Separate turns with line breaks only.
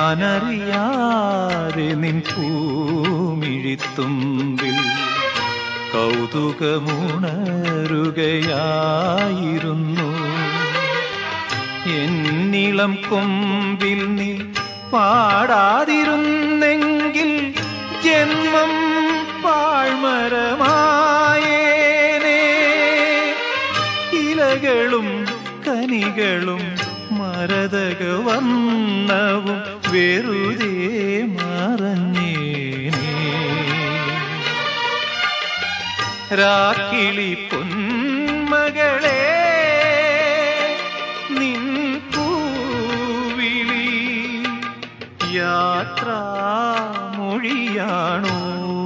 ഞാനറിയാതെ നിൻ പൂമിഴിത്തുമ്പിൽ കൗതുകമുണരുകയായിരുന്നു. എന്നിളം കൊമ്പിൽ നീ പാടാതിരുന്നെങ്കിൽ ജന്മം പാഴ്മരമായേനേ. ഇലകളും കനികളും മരതകവർണ്ണവും വെറുതെ മറഞ്ഞേനേ. രാക്കിളി പൊന്മകളെ നിൻ പൂവിളി യാത്രാമൊഴിയാണോ?